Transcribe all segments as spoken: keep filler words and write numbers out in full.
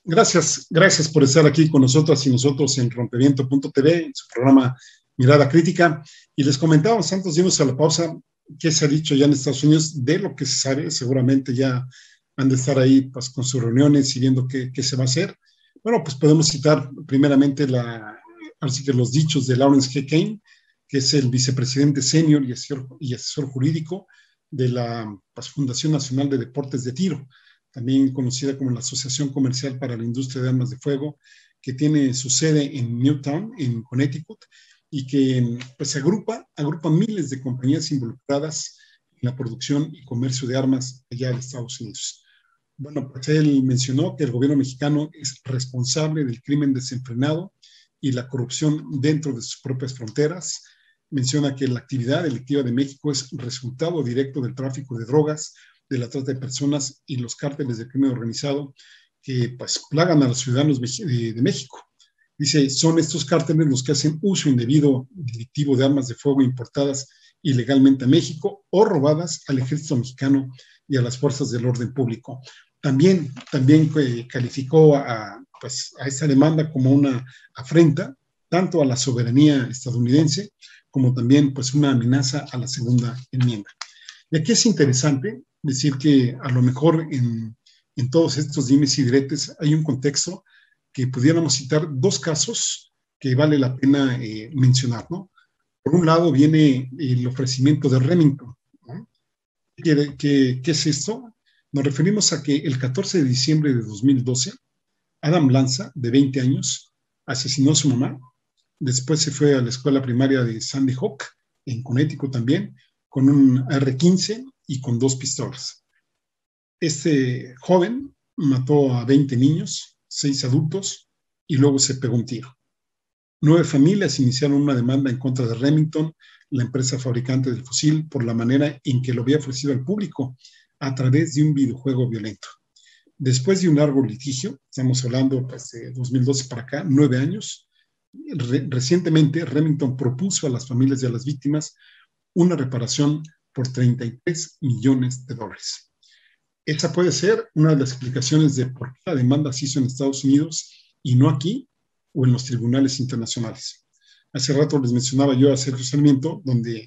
Gracias, gracias por estar aquí con nosotras y nosotros en Rompeviento punto t v, en su programa Mirada Crítica. Y les comentábamos antes de irnos a la pausa qué se ha dicho ya en Estados Unidos de lo que se sabe. Seguramente ya han de estar ahí pues, con sus reuniones y viendo qué, qué se va a hacer. Bueno, pues podemos citar primeramente la, así que los dichos de Lawrence G. Kane, que es el vicepresidente senior y asesor, y asesor jurídico de la pues, Fundación Nacional de Deportes de Tiro, también conocida como la Asociación Comercial para la Industria de Armas de Fuego, que tiene su sede en Newtown, en Connecticut, y que pues agrupa, agrupa miles de compañías involucradas en la producción y comercio de armas allá de Estados Unidos. Bueno, pues él mencionó que el gobierno mexicano es responsable del crimen desenfrenado y la corrupción dentro de sus propias fronteras. Menciona que la actividad delictiva de México es resultado directo del tráfico de drogas, de la trata de personas y los cárteles de crimen organizado que pues, plagan a los ciudadanos de, de México. Dice, son estos cárteles los que hacen uso indebido delictivo de armas de fuego importadas ilegalmente a México o robadas al ejército mexicano y a las fuerzas del orden público. También, también eh, calificó a, pues, a esta demanda como una afrenta tanto a la soberanía estadounidense como también pues, una amenaza a la segunda enmienda. Y aquí es interesante decir que a lo mejor en, en todos estos dimes y diretes hay un contexto que pudiéramos citar dos casos que vale la pena eh, mencionar, ¿no? Por un lado viene el ofrecimiento de Remington, ¿no? ¿Qué, qué, ¿Qué es esto? Nos referimos a que el catorce de diciembre de dos mil doce, Adam Lanza, de veinte años, asesinó a su mamá, después se fue a la escuela primaria de Sandy Hook, en Connecticut también, con un erre quince y con dos pistolas. Este joven mató a veinte niños, seis adultos, y luego se pegó un tiro. Nueve familias iniciaron una demanda en contra de Remington, la empresa fabricante del fusil, por la manera en que lo había ofrecido al público a través de un videojuego violento. Después de un largo litigio, estamos hablando pues, de dos mil doce para acá, nueve años, re recientemente Remington propuso a las familias y a las víctimas una reparación por treinta y tres millones de dólares. Esa puede ser una de las explicaciones de por qué la demanda se hizo en Estados Unidos y no aquí o en los tribunales internacionales. Hace rato les mencionaba yo a Sergio Sarmiento, donde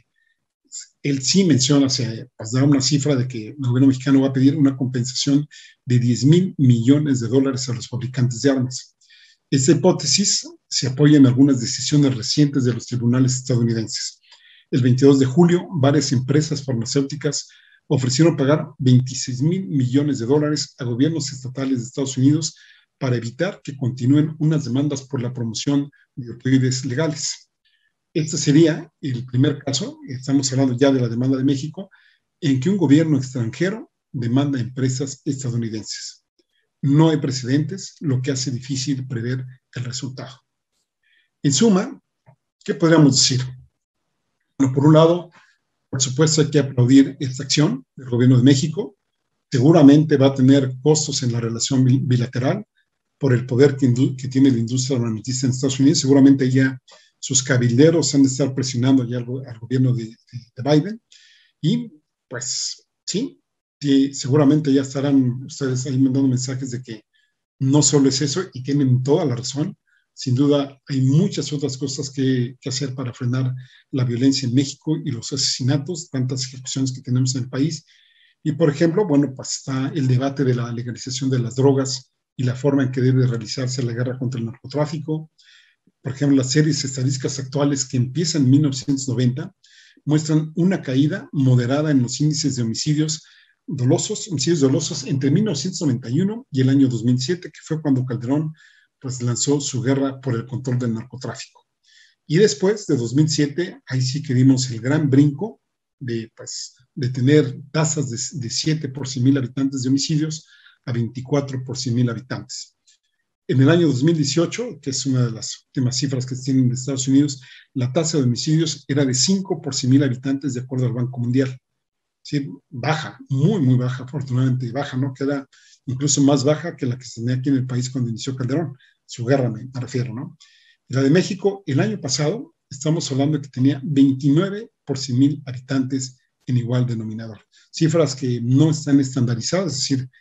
él sí menciona, se pues, da una cifra de que el gobierno mexicano va a pedir una compensación de diez mil millones de dólares a los fabricantes de armas. Esta hipótesis se apoya en algunas decisiones recientes de los tribunales estadounidenses. El veintidós de julio, varias empresas farmacéuticas ofrecieron pagar veintiséis mil millones de dólares a gobiernos estatales de Estados Unidos para evitar que continúen unas demandas por la promoción de opioides legales. Este sería el primer caso, estamos hablando ya de la demanda de México, en que un gobierno extranjero demanda a empresas estadounidenses. No hay precedentes, lo que hace difícil prever el resultado. En suma, ¿qué podríamos decir? Bueno, por un lado, por supuesto hay que aplaudir esta acción del gobierno de México. Seguramente va a tener costos en la relación bilateral por el poder que, que tiene la industria armamentista en Estados Unidos. Seguramente ya sus cabilderos han de estar presionando ya al, al gobierno de, de, de Biden. Y pues sí, sí, seguramente ya estarán ustedes ahí mandando mensajes de que no solo es eso y tienen toda la razón. Sin duda, hay muchas otras cosas que, que hacer para frenar la violencia en México y los asesinatos, tantas ejecuciones que tenemos en el país. Y, por ejemplo, bueno, pues está el debate de la legalización de las drogas y la forma en que debe realizarse la guerra contra el narcotráfico. Por ejemplo, las series estadísticas actuales que empiezan en mil novecientos noventa muestran una caída moderada en los índices de homicidios dolosos, homicidios dolosos entre mil novecientos noventa y uno y el año dos mil siete, que fue cuando Calderón pues lanzó su guerra por el control del narcotráfico. Y después de dos mil siete, ahí sí que dimos el gran brinco de, pues, de tener tasas de, de siete por cien mil habitantes de homicidios a veinticuatro por cien mil habitantes. En el año dos mil dieciocho, que es una de las últimas cifras que se tienen de Estados Unidos, la tasa de homicidios era de cinco por cien mil habitantes de acuerdo al Banco Mundial. Sí, baja, muy, muy baja, afortunadamente baja, ¿no? Queda incluso más baja que la que se tenía aquí en el país cuando inició Calderón, su guerra me, me refiero, ¿no? Y la de México, el año pasado, estamos hablando de que tenía veintinueve por cien mil habitantes en igual denominador. Cifras que no están estandarizadas, es decir,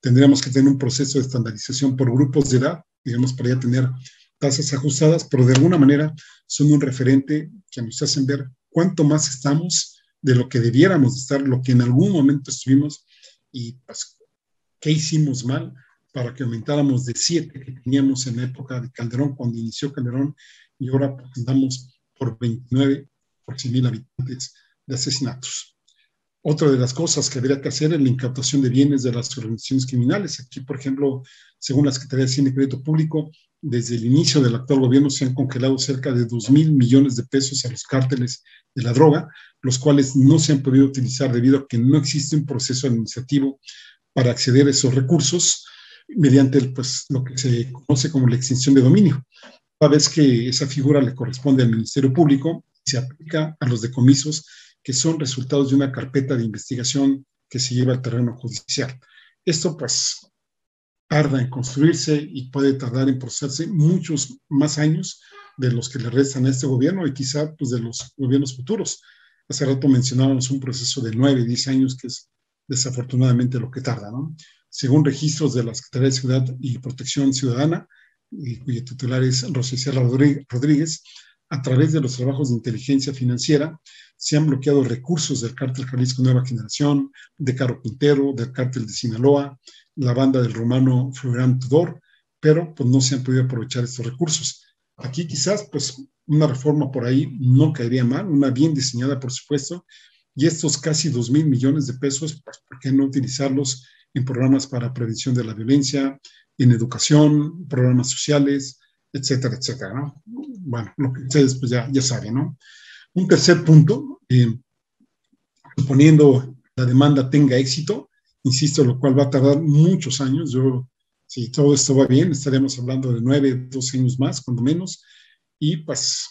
tendríamos que tener un proceso de estandarización por grupos de edad, digamos, para ya tener tasas ajustadas, pero de alguna manera son un referente que nos hacen ver cuánto más estamos de lo que debiéramos estar, lo que en algún momento estuvimos y pues, qué hicimos mal para que aumentáramos de siete que teníamos en la época de Calderón, cuando inició Calderón, y ahora pues, andamos por veintinueve por cien mil habitantes de asesinatos. Otra de las cosas que habría que hacer es la incautación de bienes de las organizaciones criminales. Aquí, por ejemplo, según la Secretaría de Hacienda y Crédito Público, desde el inicio del actual gobierno se han congelado cerca de dos mil millones de pesos a los cárteles de la droga, los cuales no se han podido utilizar debido a que no existe un proceso administrativo para acceder a esos recursos mediante el, pues, lo que se conoce como la extinción de dominio. Una vez que esa figura le corresponde al Ministerio Público, se aplica a los decomisos que son resultados de una carpeta de investigación que se lleva al terreno judicial. Esto, pues, tarda en construirse y puede tardar en procesarse muchos más años de los que le restan a este gobierno y quizá pues, de los gobiernos futuros. Hace rato mencionábamos un proceso de nueve, diez años, que es desafortunadamente lo que tarda, ¿no? Según registros de la Secretaría de Seguridad y Protección Ciudadana, y cuya titular es Rosa Isela Rodríguez, a través de los trabajos de inteligencia financiera, se han bloqueado recursos del Cártel Jalisco Nueva Generación, de Caro Quintero, del Cártel de Sinaloa, la banda del rumano Florian Tudor, pero pues no se han podido aprovechar estos recursos. Aquí quizás pues una reforma por ahí no caería mal, una bien diseñada por supuesto, y estos casi dos mil millones de pesos, pues ¿por qué no utilizarlos en programas para prevención de la violencia, en educación, programas sociales, etcétera, etcétera, ¿no? Bueno, lo que ustedes pues ya, ya saben, ¿no? Un tercer punto, eh, suponiendo la demanda tenga éxito, insisto, lo cual va a tardar muchos años. Yo, si todo esto va bien, estaremos hablando de nueve, doce años más, cuando menos, y pues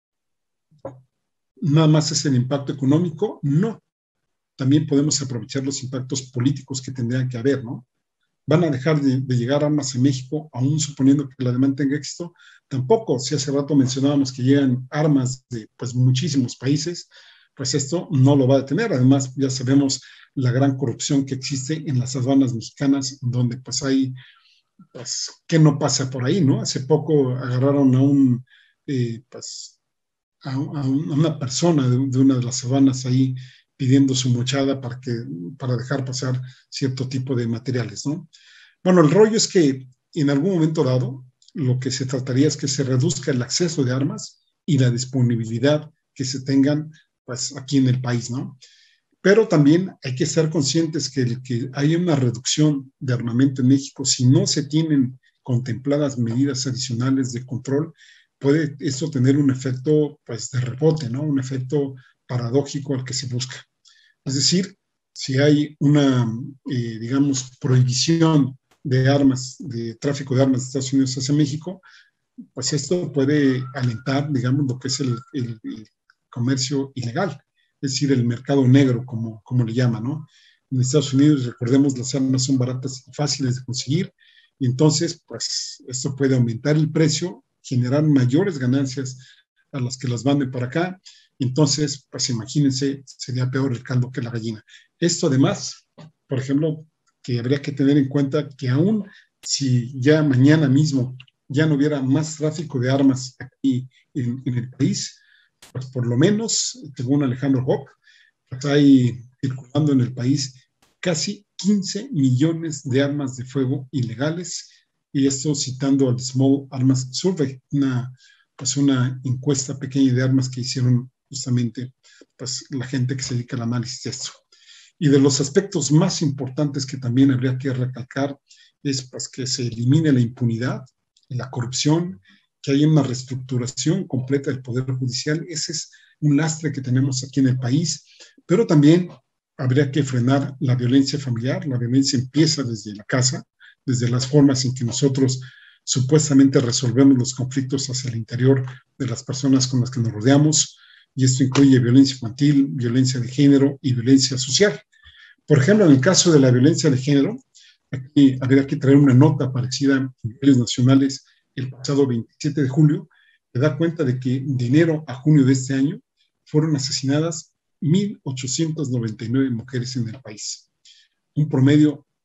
nada más es el impacto económico, no. También podemos aprovechar los impactos políticos que tendrían que haber, ¿no? ¿Van a dejar de, de llegar armas a México, aún suponiendo que la demanda tenga éxito? Tampoco. Si hace rato mencionábamos que llegan armas de pues, muchísimos países, pues esto no lo va a detener. Además, ya sabemos la gran corrupción que existe en las aduanas mexicanas, donde pues hay, pues, ¿qué no pasa por ahí, no? Hace poco agarraron a un, eh, pues, a, a, un, a, una persona de, de una de las aduanas ahí pidiendo su mochada para, que, para dejar pasar cierto tipo de materiales, ¿no? Bueno, el rollo es que en algún momento dado, lo que se trataría es que se reduzca el acceso de armas y la disponibilidad que se tengan pues, aquí en el país, ¿no? Pero también hay que ser conscientes que el que haya una reducción de armamento en México, si no se tienen contempladas medidas adicionales de control, puede esto tener un efecto pues, de rebote, ¿no? Un efecto paradójico al que se busca. Es decir, si hay una, eh, digamos, prohibición de armas, de tráfico de armas de Estados Unidos hacia México, pues esto puede alentar, digamos, lo que es el, el, el comercio ilegal, es decir, el mercado negro, como, como le llaman, ¿no? En Estados Unidos, recordemos, las armas son baratas y fáciles de conseguir, y entonces, pues, esto puede aumentar el precio, generar mayores ganancias a las que las manden para acá. Entonces, pues imagínense, sería peor el caldo que la gallina. Esto además, por ejemplo, que habría que tener en cuenta que aún si ya mañana mismo ya no hubiera más tráfico de armas aquí en, en el país, pues por lo menos, según Alejandro Hopp, pues hay circulando en el país casi quince millones de armas de fuego ilegales, y esto citando al Small Arms Survey, una, pues una encuesta pequeña de armas que hicieron justamente pues, la gente que se dedica al análisis de esto. Y de los aspectos más importantes que también habría que recalcar es pues, que se elimine la impunidad, la corrupción, que haya una reestructuración completa del Poder Judicial. Ese es un lastre que tenemos aquí en el país, pero también habría que frenar la violencia familiar. La violencia empieza desde la casa, desde las formas en que nosotros supuestamente resolvemos los conflictos hacia el interior de las personas con las que nos rodeamos, y esto incluye violencia infantil, violencia de género y violencia social. Por ejemplo, en el caso de la violencia de género, aquí habría que traer una nota parecida en niveles nacionales el pasado veintisiete de julio, que da cuenta de que de enero a junio de este año fueron asesinadas mil ochocientas noventa y nueve mujeres en el país, un promedio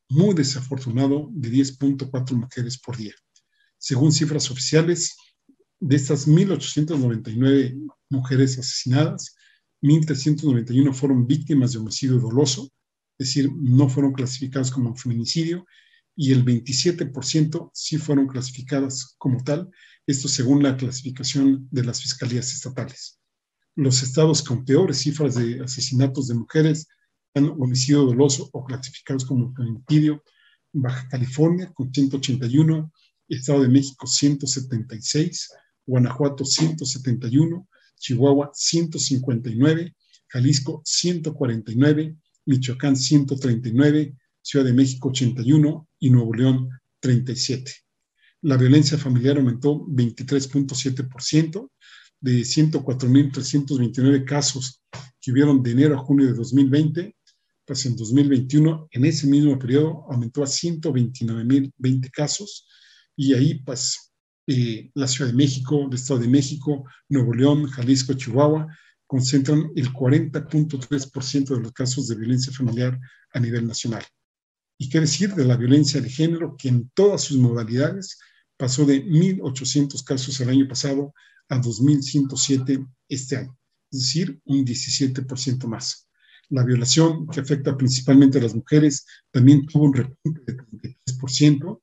muy desafortunado de diez punto cuatro mujeres por día. Según cifras oficiales, de estas mil ochocientas noventa y nueve mujeres asesinadas, mil trescientas noventa y uno fueron víctimas de homicidio doloso, es decir, no fueron clasificadas como feminicidio, y el veintisiete por ciento sí fueron clasificadas como tal, esto según la clasificación de las fiscalías estatales. Los estados con peores cifras de asesinatos de mujeres han homicidio doloso o clasificados como feminicidio: Baja California con ciento ochenta y uno, Estado de México ciento setenta y seis, Guanajuato ciento setenta y uno, Chihuahua ciento cincuenta y nueve, Jalisco ciento cuarenta y nueve, Michoacán ciento treinta y nueve, Ciudad de México ochenta y uno y Nuevo León treinta y siete. La violencia familiar aumentó veintitrés punto siete por ciento, de ciento cuatro mil trescientos veintinueve casos que hubieron de enero a junio de dos mil veinte, pues en dos mil veintiuno, en ese mismo periodo, aumentó a ciento veintinueve mil veinte casos, y ahí pues eh, la Ciudad de México, el Estado de México, Nuevo León, Jalisco, Chihuahua, concentran el cuarenta punto tres por ciento de los casos de violencia familiar a nivel nacional. ¿Y qué decir de la violencia de género, que en todas sus modalidades pasó de mil ochocientos casos el año pasado a dos mil ciento siete este año? Es decir, un diecisiete por ciento más. La violación, que afecta principalmente a las mujeres, también tuvo un repunte de treinta y tres por ciento.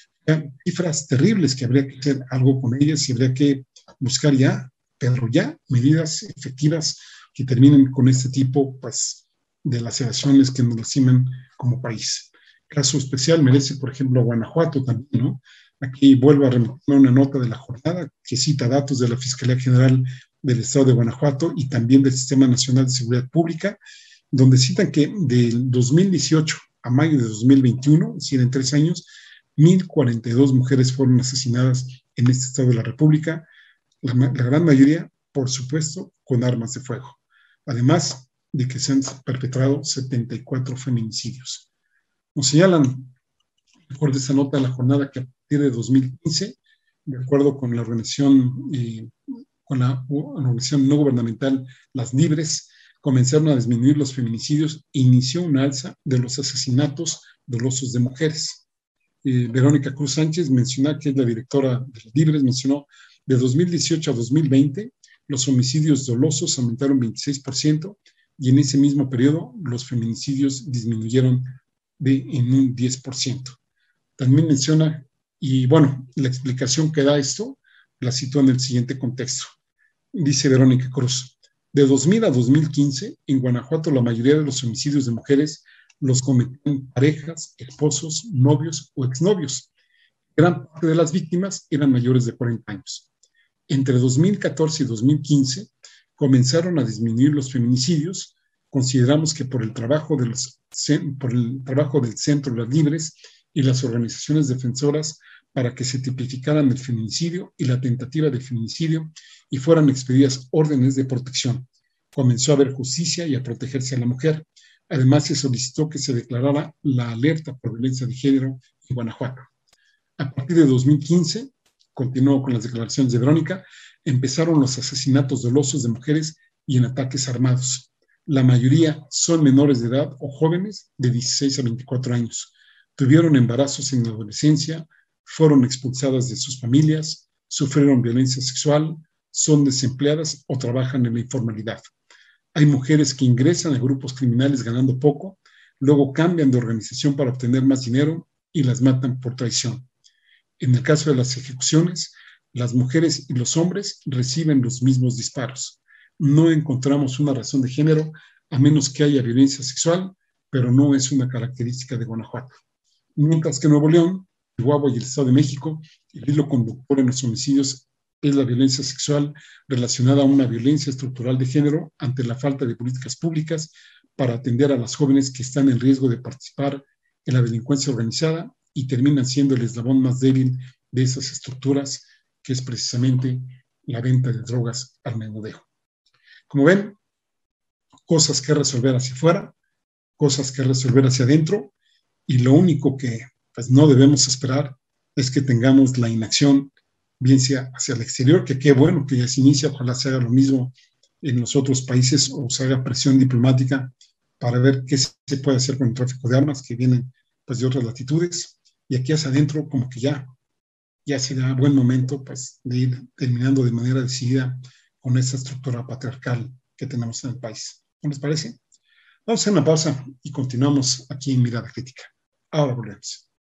Cifras terribles que habría que hacer algo con ellas y habría que buscar ya, pero ya, medidas efectivas que terminen con este tipo pues, de laceraciones que nos lastiman como país. Caso especial merece, por ejemplo, Guanajuato también, ¿no? Aquí vuelvo a remitir una nota de la jornada que cita datos de la Fiscalía General del Estado de Guanajuato y también del Sistema Nacional de Seguridad Pública, donde citan que del dos mil dieciocho a mayo de dos mil veintiuno, es decir, en tres años, mil cuarenta y dos mujeres fueron asesinadas en este estado de la República, la, la gran mayoría, por supuesto, con armas de fuego. Además de que se han perpetrado setenta y cuatro feminicidios. Nos señalan, recuerdo esa nota de la jornada, que a partir de dos mil quince, de acuerdo con la organización, eh, con la, la organización no gubernamental Las Libres, comenzaron a disminuir los feminicidios e inició una alza de los asesinatos dolosos de mujeres. Eh, Verónica Cruz Sánchez menciona, que es la directora de Las Libres, mencionó de dos mil dieciocho a dos mil veinte los homicidios dolosos aumentaron veintiséis por ciento y en ese mismo periodo los feminicidios disminuyeron de, en un diez por ciento. También menciona, y bueno, la explicación que da esto la sitúa en el siguiente contexto. Dice Verónica Cruz, de dos mil a dos mil quince, en Guanajuato la mayoría de los homicidios de mujeres los cometían parejas, esposos, novios o exnovios. Gran parte de las víctimas eran mayores de cuarenta años. Entre dos mil catorce y dos mil quince comenzaron a disminuir los feminicidios. Consideramos que por el trabajo, de los, por el trabajo del Centro Las Libres y las organizaciones defensoras para que se tipificaran el feminicidio y la tentativa de feminicidio y fueran expedidas órdenes de protección. Comenzó a haber justicia y a protegerse a la mujer. Además, se solicitó que se declarara la alerta por violencia de género en Guanajuato. A partir de dos mil quince, continuó con las declaraciones de Verónica, empezaron los asesinatos dolosos de mujeres y en ataques armados. La mayoría son menores de edad o jóvenes de dieciséis a veinticuatro años. Tuvieron embarazos en la adolescencia, fueron expulsadas de sus familias, sufrieron violencia sexual, son desempleadas o trabajan en la informalidad. Hay mujeres que ingresan a grupos criminales ganando poco, luego cambian de organización para obtener más dinero y las matan por traición. En el caso de las ejecuciones, las mujeres y los hombres reciben los mismos disparos. No encontramos una razón de género, a menos que haya violencia sexual, pero no es una característica de Guanajuato. Mientras que Nuevo León, Chihuahua y el Estado de México, el hilo conductor en los homicidios es la violencia sexual relacionada a una violencia estructural de género ante la falta de políticas públicas para atender a las jóvenes que están en riesgo de participar en la delincuencia organizada y terminan siendo el eslabón más débil de esas estructuras, que es precisamente la venta de drogas al menudeo. Como ven, cosas que resolver hacia afuera, cosas que resolver hacia adentro, y lo único que pues, no debemos esperar es que tengamos la inacción, bien sea hacia el exterior, que qué bueno que ya se inicia, ojalá se haga lo mismo en los otros países o se haga presión diplomática para ver qué se puede hacer con el tráfico de armas, que vienen pues, de otras latitudes, y aquí hacia adentro como que ya, ya será buen momento, pues, de ir terminando de manera decidida con esa estructura patriarcal que tenemos en el país. ¿No les parece? Vamos a hacer una pausa y continuamos aquí en Mirada Crítica. Ahora volvemos.